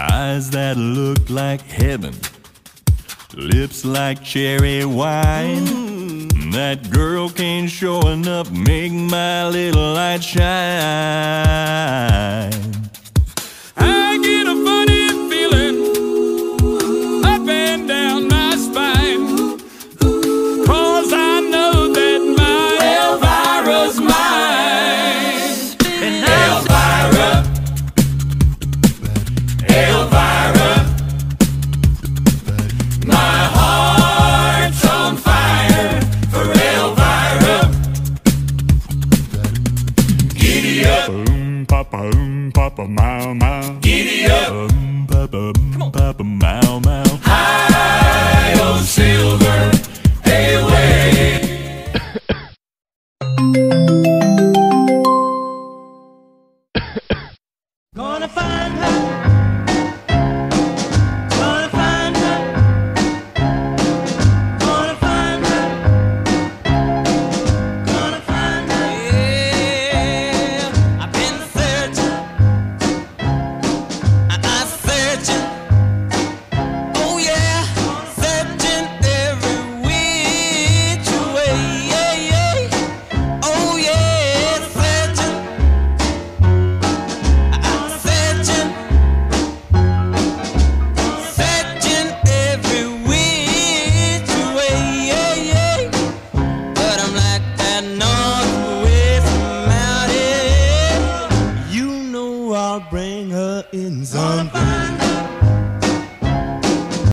Eyes that look like heaven, lips like cherry wine. That girl can't show enough, make my little light shine. I get a funny feeling up and down my spine, 'cause I know that my Elvira's mine. And Elvira, Elvira, my heart's on fire for Elvira. Giddy up, papa, mow, mow. Giddy up, papa, mow, mow. High, oh silver, away. Gonna find her. Gonna find her. Gonna find her. Gonna find her. Yeah, I've been searching. I'm searching. Oh yeah, searching every which way. Yeah, yeah. Oh yeah, searching. I'm searching, searching every which way, yeah, yeah. But I'm like that northwest mountain. You know I'll bring her in someday.